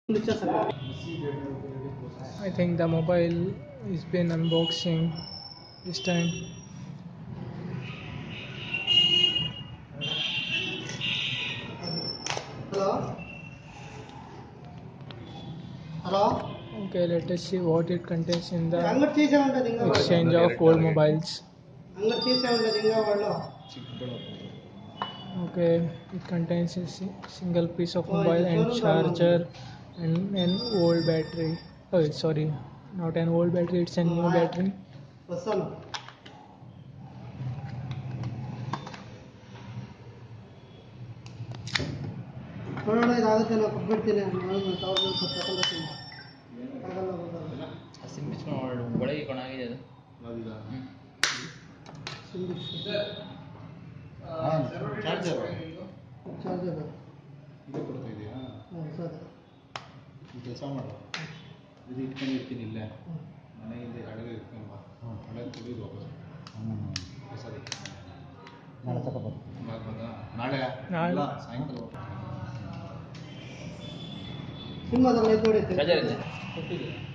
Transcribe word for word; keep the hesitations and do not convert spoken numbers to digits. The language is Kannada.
I think the mobile is been unboxing this time. Hello? Hello? Okay, let us see what it contains in the ಅಂಗಡಿ ತೀಸೆ ಉಂಟದ ಹಿಂಗ exchange of old mobiles. ಅಂಗಡಿ ತೀಸೆ ಉಂಟದ ಹಿಂಗ ಒಳ್ಳು Okay, it contains a si- single piece of Oh, mobile it's and a charger and an old battery. Oh, sorry, not an old battery, it's a new battery. ಹೊಸನು ನೋಡೋಣ ಇದಾಗುತ್ತೆ ನಾವು ಕೊಟ್ಬಿಡ್ತೀನಿ ನಾನು ಸಾವಿರದ ಇಪ್ಪತ್ತು ತಗೊಂಡ್ಬರ್ತೀನಿ ಆಗಲ್ಲ ಬರಲ್ಲ ಸಿಂಪಿಸ್ಕೊಂಡು ಒಳಗೆ ಕೊಣಾಗಿದೆ ಅದು ಚಾರ್ಜರ್ ಚಾರ್ಜರ್ ಇದು ಕೊಡ್ತಾ ಇದೆಯಾ ಹಾಂ ಸರ್ ಈ ಕೆಲಸ ಮಾಡು ಇದು ಇಟ್ಕೊಂಡು ಇರ್ತೀನಿ ಇಲ್ಲೇ ಮನೆಯಿಂದ ಹಳೆದು ಇಟ್ಕೊಂಡು ಬಾ ಹಳೆ ತೆಗೆದು ವಾಪಸ್ ಸರಿ ನಾಳೆ ತಗೋಬೋದು ನಾಳೆ ನಾಳೆ. ಇಲ್ಲ ಸಾಯಂಕಾಲ ಸಿಂಹದಲ್ಲಿ ನೋಡಿ ಚಾರ್ಜರ್ ಇದೆ ಕೊಟ್ಟಿದೆ